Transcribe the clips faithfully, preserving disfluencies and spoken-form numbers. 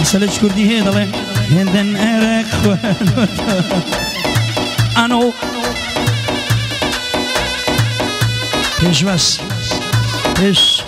سلج كردي هذا له هندن أرك أنا إيش بس إيش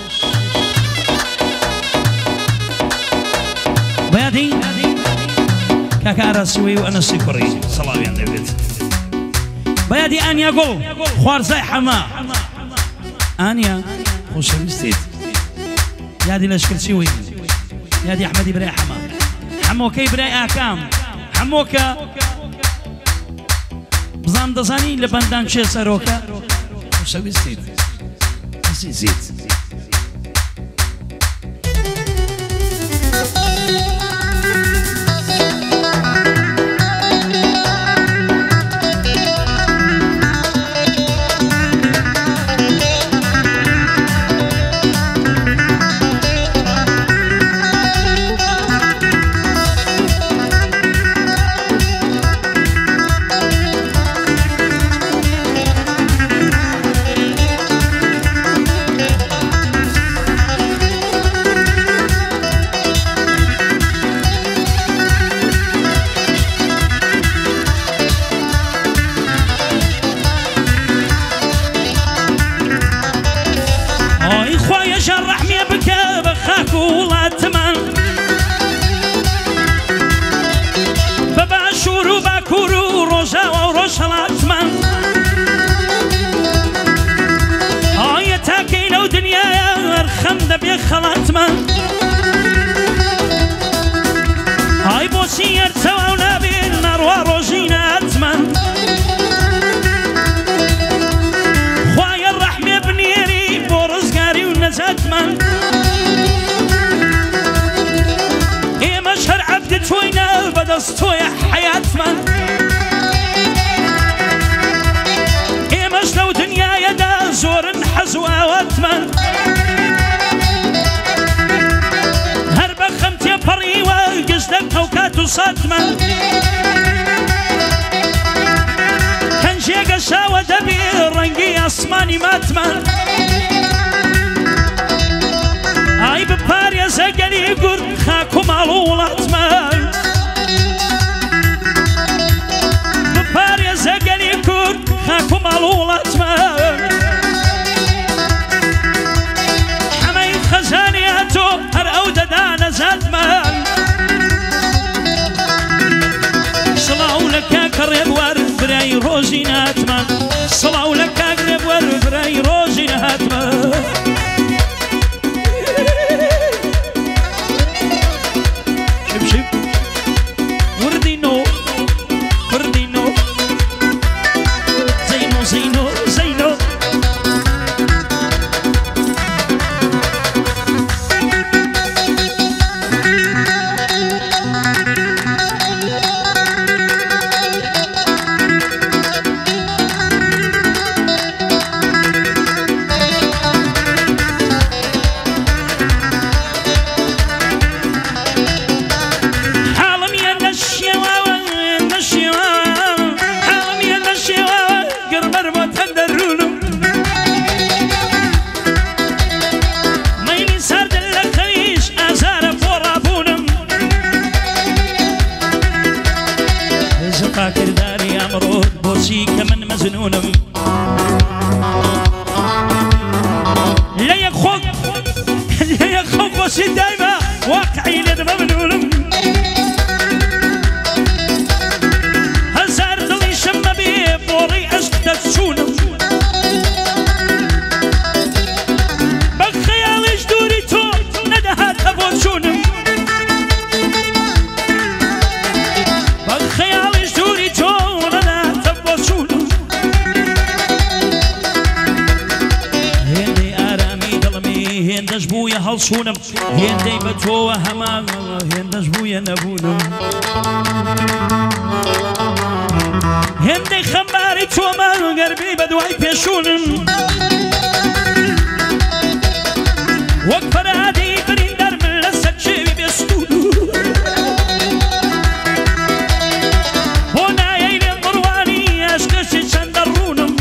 بيادي كاكارا سوي وأنا سكري صلاة يا ديفيد بيادي أنيا قول خوارزاي حما أنيا خوش مستيد يادي لشكر سوي يادي أحمدي براي حما حموكي براي أكام حموكا بزام دزاني لبندان شي سروكا خوش مستيد زيد زيد خلات من هاي بوسير سواونا بين نار وروجينات من خوايا الرحمة بنيري بورزقاري ونزات من ايه مشهر عبد توينا بدستو يا حياة من ايه مشلو دنيا يدا زور حزوات من قصدك توكات وصدمة كان شي قساوة دبير رنقي أصماني ماتمة هاي ببار يا زقلي قرد خاكو مالولاتمة ببار يا زقلي قرد خاكو مالولاتمة حماي خزانياتو هر أودة دانا زادمة قرب ورد براي روزي ناتما صلاة لك قرب ورد براي روزي ناتما شب شب وردينو وردينو زينو زينو زينو كمن مزنونم لا يخوف لا يخوف بس دايما واقعي لد ممنونم هزار ضلي شم بيه بوري عشق تسونم بخيالي جدوري تو ندها تبوشونم بخيالي جدوري تو هندش بويا هالصونم هندي بتوه هما هندش بويا نبونم هندي خماري توما قربي بدواي بيشونم وقفر هادي بريندر من لسك شيبي بيستونم هنا يلي الضرواني اشكش شندرونم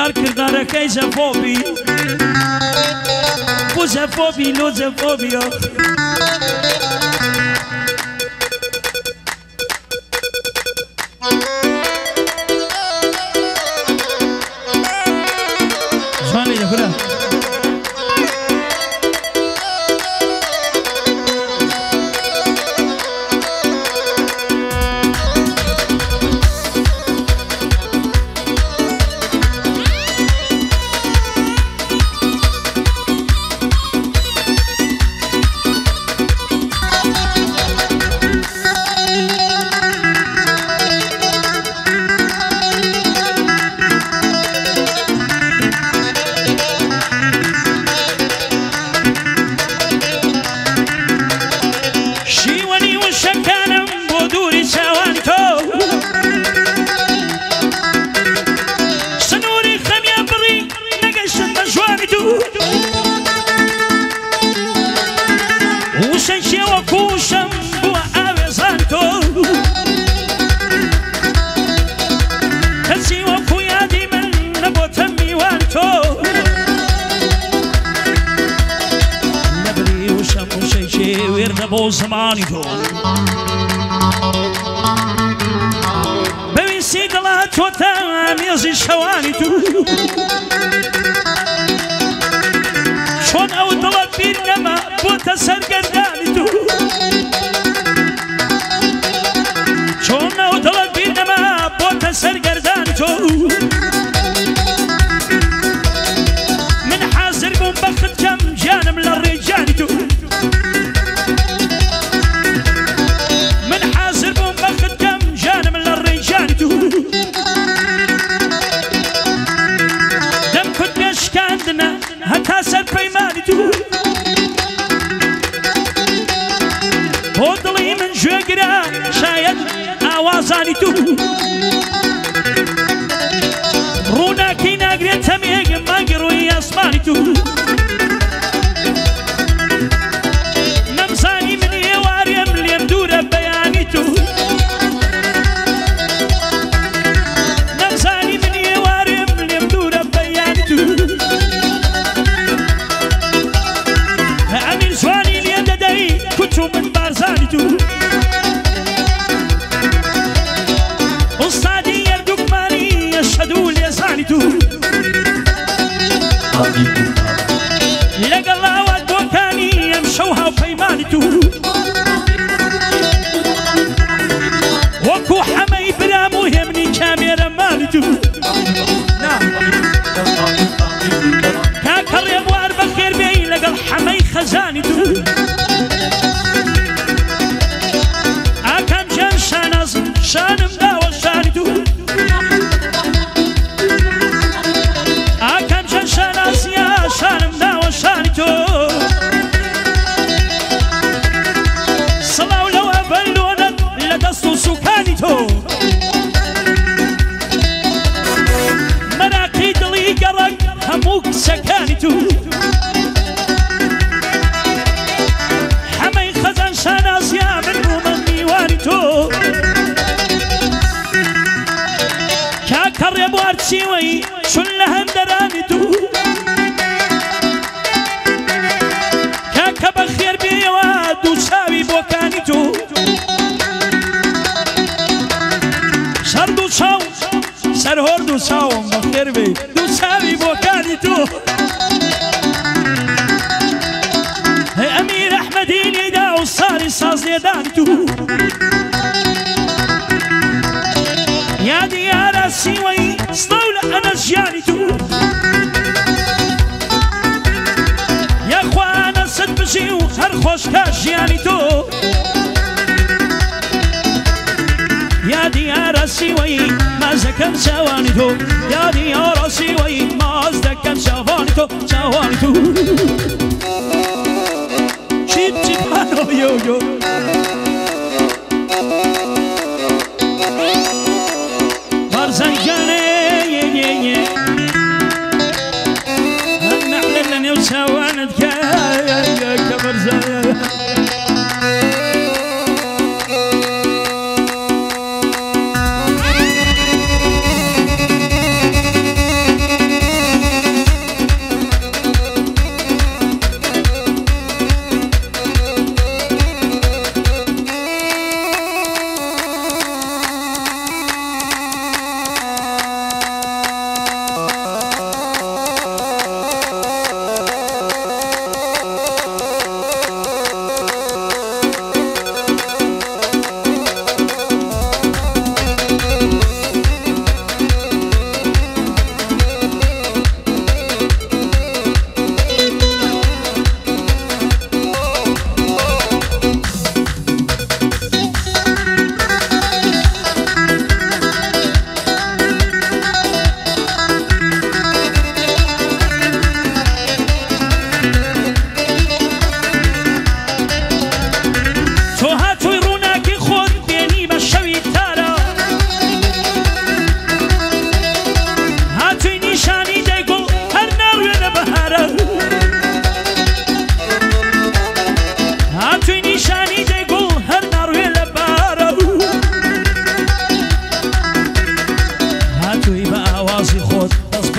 یار کردارەکەی زەفۆبی بۆ زەفۆبی لۆ زەفۆبیە جوانی دەکورە بۆ زمانی تۆ بەویستی دڵات تۆتە مێزی شەوانی تو چۆن ئەو دڵت بیر نەما بۆتە سەرگەردانی تو چۆن ئەو دڵت بیر نەما بۆتە سەرگەردانی تۆ من حازر بووم بەخت کەم گیانم لە ڕێگیانی تو هەتا سەر پەیمانی تو بۆ دڵی من گوێگرە شاید ئاوازانی تو ڕووناکەی ناگرێتە مێگم مانگی ڕووی ئاسمانی تو نەمزانی من ئێوارێم لێم دوورە بەیانی تو نەمزانی من ئێوارێم لێم دوورە بەیانی تو ئەمیر جوانی لێ دەدەی کوچ و من بارزانی تو ئوستادی یەردووکمانی ئەشهەد و لێزانی تو لەگەڵ ئاوات بۆکانی ئەم شەو هاوپەیمانی تو وەکو حەمەی برام و هێمنی کامێرەمانی تو کاکە ڕێبوار بەخێر بێی لەگەڵ حەمەی خەزانی تو ئاکام جان شاناز شانم داوە شانی تو ئاکام جان شانازیە شانم داوە شانی تۆ سڵاو لەوە بەلۆنت لە دەست و سوکانی تۆ مەراقی دڵی گەڕک هەموو کسەکانی تو حەمەی خەزان شانازیە من بوومە میوانی تۆ کاکە ڕێبوار چیوەی چون لە هەندەرانی تو کاکە بەخێر بێیەوە دوو چاوی بۆکانی تو سەر دوو چاو سەر هۆر دوو چاوم بەخێر بێ دوو چاوی بۆکانی تو ئەمیر ئەحمەدی لێدا و ساری ساز لێدانی تو یادی یارە سیوەی ستەو لە ئەنە ژیانی تو یاخوانە سەد بژی و هەر خۆشکە ژیانی تۆ یادی یارە سیوەی مازەکەم چاوانی تۆ یادی یارە سیوەی ماز دەکەم چاوانی تۆ چاوانی تو چیپ چیپ هانۆ یۆ یۆ بارزانجانێ هەر نەعلە لە نێو چاوانت کە کە بەرزانە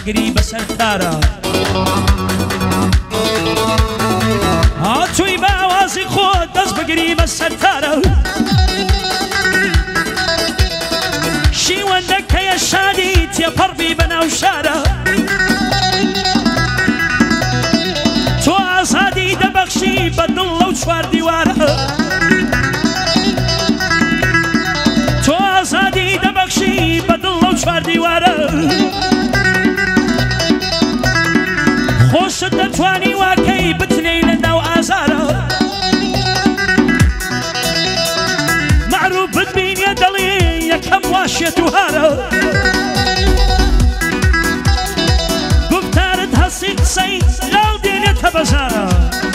بگری بەسەر تارە هاتووی بە ئاوازی خۆت دەست بگری بەسەر تارە شیوەندەکەیە شادی تێپەڕبی بەناو شارە تۆ ئازادی دەبەخشی بە دڵ لەو چوار دیوارە تۆ ئازادی دەبەخشی بە دڵ لەو چوار دیوارە خۆشت دەتوانی واکەی بتنەی لە ناو ئازارە معروف بتبینیە دەڵێ یەکەم واشێت و هارە گفتارت هەستی قسەی لاو دێنێتە بەزارە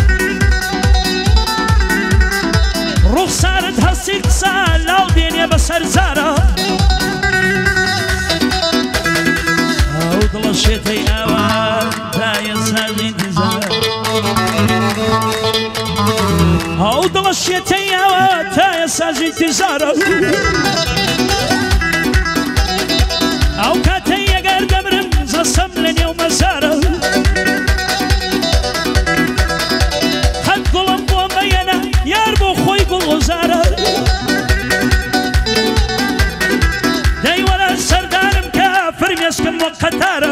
ڕوخسارت هەستی قسە لاو دێنێ بەسەر زارە ئەو دڵە شێتەی ئاوا تایە سازی تیزارە ئەو دڵە شێتەی ئاوا تایە سازی تیزارە ئەو کاتەی ئەگەر دەبرم زەسەم لە نێو مەزارە قەت گوڵم بۆ مەیەنە یار بۆ خۆی گوڵغوزارە دەی وەرە سەردارم کە فرمێسکم وە قەتارە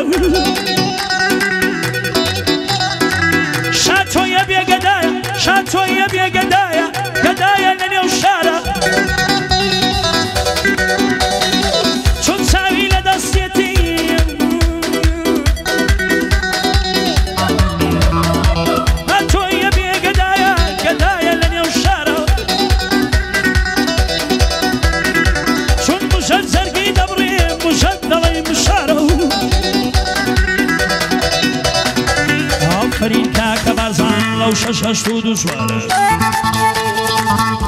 شاتۆیە بێگەدایە شاتۆیە بێگەدایە گەدایە لە نێو شارە چون چاوی لە دەستێتی هاتۆیە بێگەدایە گەدایە لە نێو شارە چون موشەت زەرگی دەبڕێ موشەت دەڵێ مشارە ئافرین کاکە بازان لەو شەش هەشت و دوو سوارە